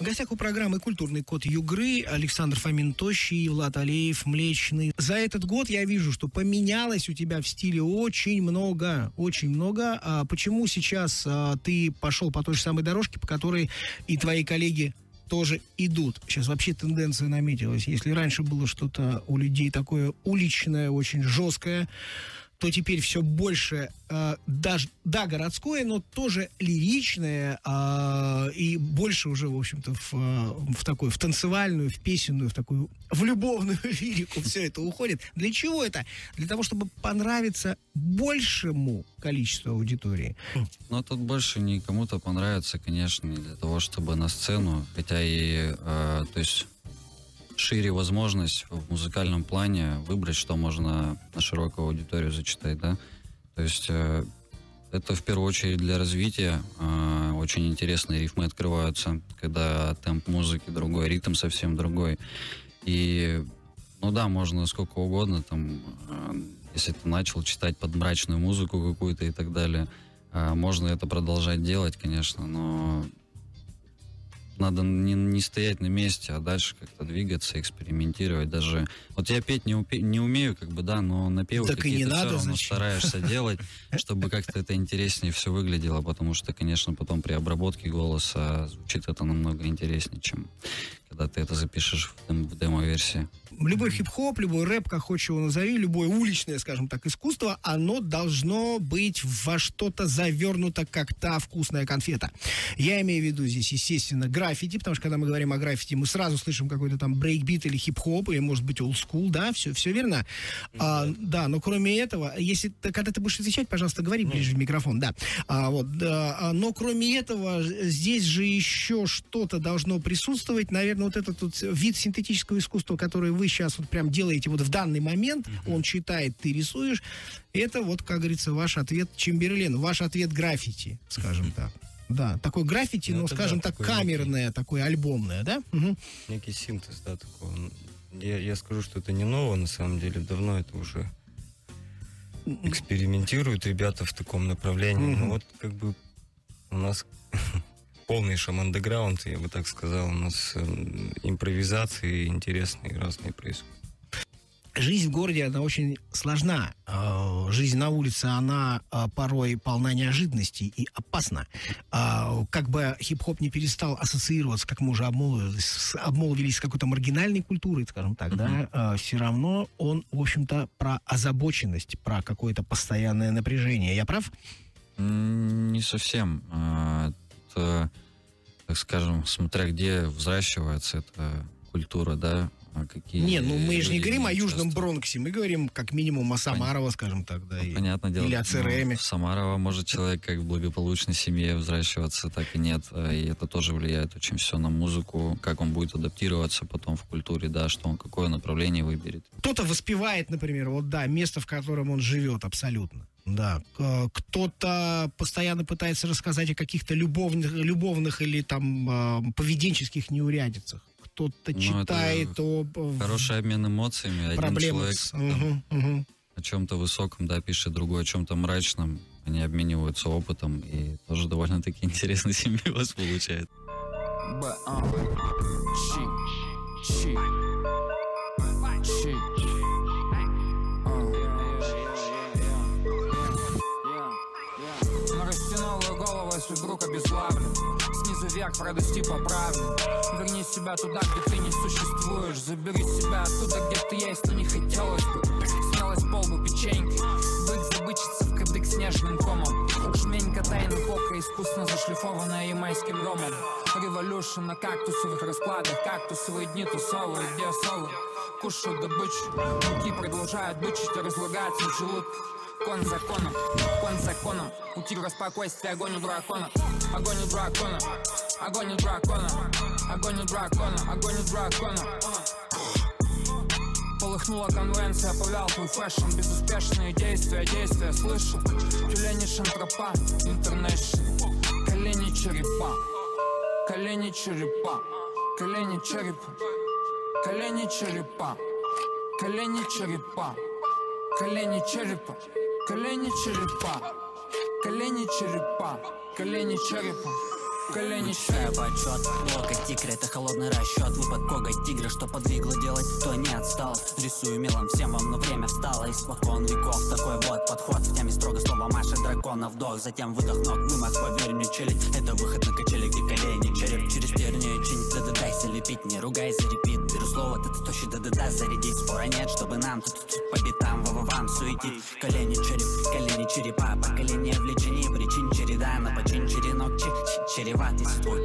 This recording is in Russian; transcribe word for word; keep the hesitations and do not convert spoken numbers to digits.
В гостях у программы «Культурный код Югры» Александр Фомин Тощий, Влад Алеев Млечный. За этот год я вижу, что поменялось у тебя в стиле очень много, очень много. А почему сейчас а, ты пошел по той же самой дорожке, по которой и твои коллеги тоже идут? Сейчас вообще тенденция наметилась. Если раньше было что-то у людей такое уличное, очень жесткое, то теперь все больше, э, даже, да, городское, но тоже лиричное, э, и больше уже, в общем-то, в, в такую, в танцевальную, в песенную, в такую, в любовную лирику все это уходит. Для чего это? Для того, чтобы понравиться большему количеству аудитории. Ну, тут больше не кому-то понравится, конечно, не для того, чтобы на сцену, хотя и, э, то есть... шире возможность в музыкальном плане выбрать, что можно на широкую аудиторию зачитать, да. То есть э, это в первую очередь для развития. Э, очень интересные рифмы открываются, когда темп музыки другой, ритм совсем другой. И, ну да, можно сколько угодно, там, э, если ты начал читать под мрачную музыку какую-то и так далее, э, можно это продолжать делать, конечно, но... надо не, не стоять на месте, а дальше как-то двигаться, экспериментировать. Даже вот я петь не, упе, не умею, как бы, да, но напевы так какие-то все равно зачем? стараешься делать, чтобы как-то это интереснее все выглядело, потому что, конечно, потом при обработке голоса звучит это намного интереснее, чем когда ты это запишешь в, дем- в демо-версии. Любой хип-хоп, любой рэп, как хочешь его назови, любое уличное, скажем так, искусство, оно должно быть во что-то завернуто, как та вкусная конфета. Я имею в виду здесь, естественно, граффити, потому что когда мы говорим о граффити, мы сразу слышим какой-то там брейкбит или хип-хоп, или, может быть, олдскул, да, все, все верно. Mm-hmm. А, да, но кроме этого, если ты, когда ты будешь отвечать, пожалуйста, говори mm-hmm. ближе в микрофон, да. А, вот, да. Но кроме этого, здесь же еще что-то должно присутствовать, наверное, вот этот вот вид синтетического искусства, который вы сейчас вот прям делаете вот в данный момент, mm-hmm. он читает, ты рисуешь, это вот, как говорится, ваш ответ Чемберлен, ваш ответ граффити, скажем mm-hmm. так. Да, такой граффити, ну, ну скажем да, так, камерное, некий, такое альбомное, да? Угу. Некий синтез, да, такого. Я, я скажу, что это не ново, на самом деле, давно это уже экспериментируют ребята в таком направлении. Mm-hmm. Ну вот, как бы, у нас полнейший андеграунд, я бы так сказал, у нас э, импровизации интересные, разные происходят. Жизнь в городе, она очень сложна. Жизнь на улице, она порой полна неожиданностей и опасна. Как бы хип-хоп не перестал ассоциироваться, как мы уже обмолвились, обмолвились с какой-то маргинальной культурой, скажем так, mm-hmm. да, все равно он, в общем-то, про озабоченность, про какое-то постоянное напряжение. Я прав? Не совсем. Это, так скажем, смотря где взращивается эта культура, да, какие... Не, ну мы же не говорим о Южном Бронксе, мы говорим как минимум о Самарово, скажем так, да. Ну, и, понятное дело. Или о ЦРМе. Ну, в Самарово может человек как в благополучной семье взращиваться, так и нет. И это тоже влияет очень все на музыку, как он будет адаптироваться потом в культуре, да, что он, какое направление выберет. Кто-то воспевает, например, вот да, место, в котором он живет, абсолютно. Да, кто-то постоянно пытается рассказать о каких-то любовных, любовных или там поведенческих неурядицах. Кто-то ну, читает о... Хороший обмен эмоциями. Один человек с... там, угу, угу. о чем-то высоком, да, пишет, другой о чем-то мрачном. Они обмениваются опытом, и тоже довольно-таки интересный симбиоз получает. Если вдруг обеславлен, снизу вверх пройдусь типа правильно. Верни себя туда, где ты не существуешь. Забери себя оттуда, где ты есть, но не хотелось бы. Смелость полбу печеньки, быть забычиться в кадык снежным комом. Жменька тайна пока искусно зашлифованная ямайским ромом. Революшн на кактусовых раскладах, кактусовые дни тусовые, где соло. Кушаю добычу, руки продолжают бычить и разлагаться в желудках. Кон законом, кон законом. У тигра спокойствие, огонь у дракона. Огонь у дракона, огонь у дракона. Огонь у дракона, огонь у дракона. Полыхнула конвенция, повял твой фэшн. Безуспешные действия, действия слышу. Тюлени шантропа, интернешнл. Колени черепа, колени черепа. Колени черепа, колени черепа. Колени черепа, колени черепа. Колени черепа, колени черепа, колени черепа, Колени Шая почет, локоть тигра, это холодный расчет. Выпад коготь тигра, что подвигло делать, то не отстал. Рисую мелом всем вам, но время встало. Испокон веков такой вот подход. В теме строго слово Маша, дракона вдох. Затем выдох ног, вымах, поверь мне, челик. Это выход на качели, где колени, череп через тернию чинить. Да-да, дайся лепить, не ругайся, репит. Беру слово, ты тощий, да-да-да, зарядить. Спора нет, чтобы нам тут по битам, вам суетить. Колени, череп, колени, черепа. Поколение влечений, причин череда. На почин черенок, череват, если твой